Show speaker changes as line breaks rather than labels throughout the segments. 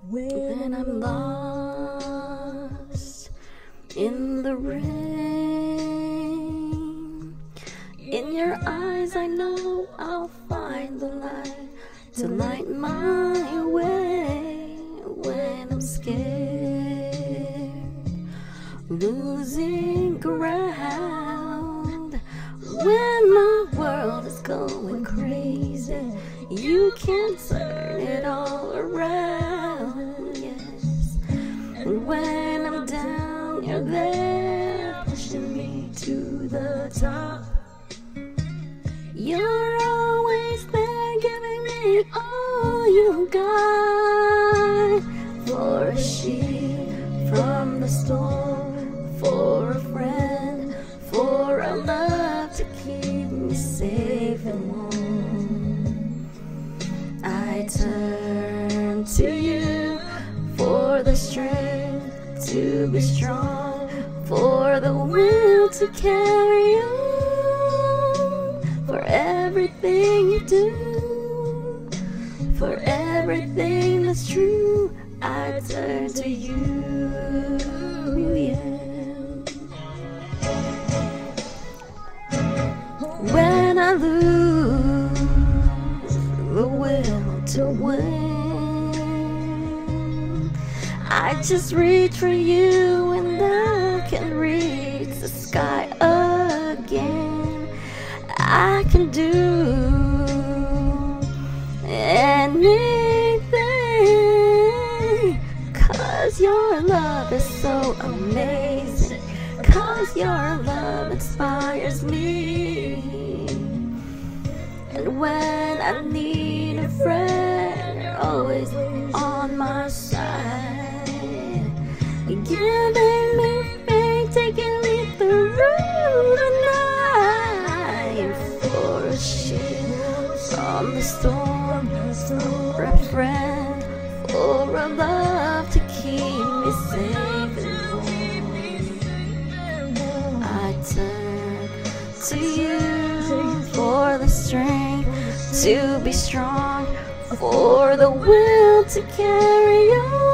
when I'm lost in the rain. In your eyes I know I'll find the light to light my way when I'm scared, losing ground. When my world is going crazy, you can turn it all around, yes. And when I'm down, you're there, pushing me to the top. You're always there, giving me all you got. For a shield from the storm, for a friend, for a love to keep me safe and warm. I turn to you for the strength to be strong, for the will to carry on. For everything you do, for everything that's true, I turn to you, yeah. When I lose the will to win, I just reach for you and I can reach the sky again. I can do anything, 'cause your love is so amazing, 'cause your love inspires me. And when I need a friend, you're always on my side, giving me faith, taking me through the night. For a shield from the storm, for a friend, for a love to keep me safe and warm. I turn to you for the strength to be strong, for the will to carry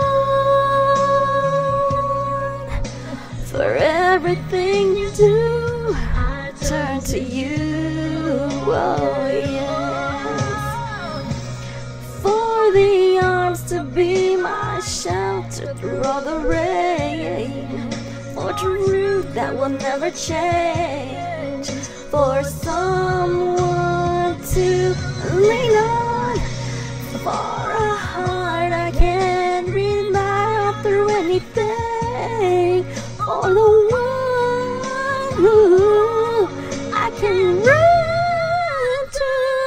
on. For everything you do, I turn to you, oh yes. For the arms to be my shelter through all the rain, for truth that will never change, for someone to lean on, for a heart I can rely on through anything, for the one who I can run to.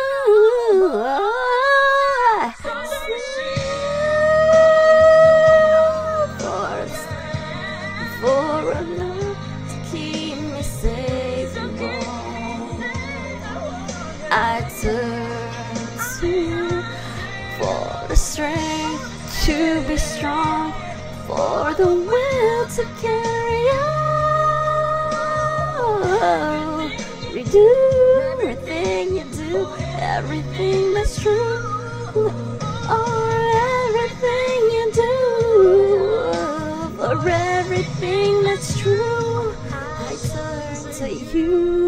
For a love to keep me safe and warm, I turn to you for the strength to be strong, for the will to carry on. You do everything you do, everything that's true, or everything you do, for everything that's true, I turn to you.